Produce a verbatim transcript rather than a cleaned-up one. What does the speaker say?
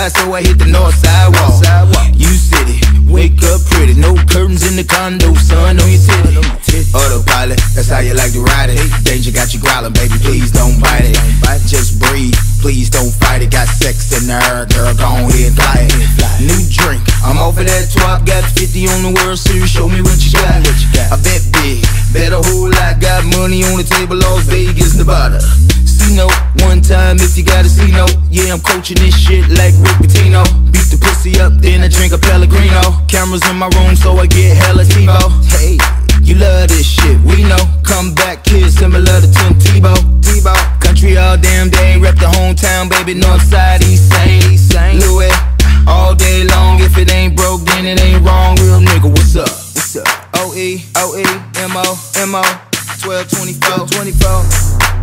side, so I hit the north sidewalk. You city, wake up pretty, no curtains in the condo, sun on your titty. Autopilot, that's how you like to ride it. Danger got you growling, baby, please don't bite it. Just breathe, please don't fight it. Got sex in the air, girl, go ahead, fly it. New drink, I'm off of that twop, got fifty on the World Series, show me what you got. I bet big, bet a whole lot, got money on the table, Las Vegas, Nevada. C-note, one time if you got a C-note. Yeah, I'm coaching this shit like Rick Pitino. Beat the pussy up, then I drink a Pellegrino. Cameras in my room, so I get hella TiVo. Hey, you love this shit, we know. Come back, kids, similar to Tim Tebow. Tebow, country all damn day, rep the hometown, baby, north side, east side. Louis, all day long, if it ain't broke, then it ain't wrong. Real nigga, what's up? What's up? O E, O E, M O, M O, twelve twenty-four, twenty-four.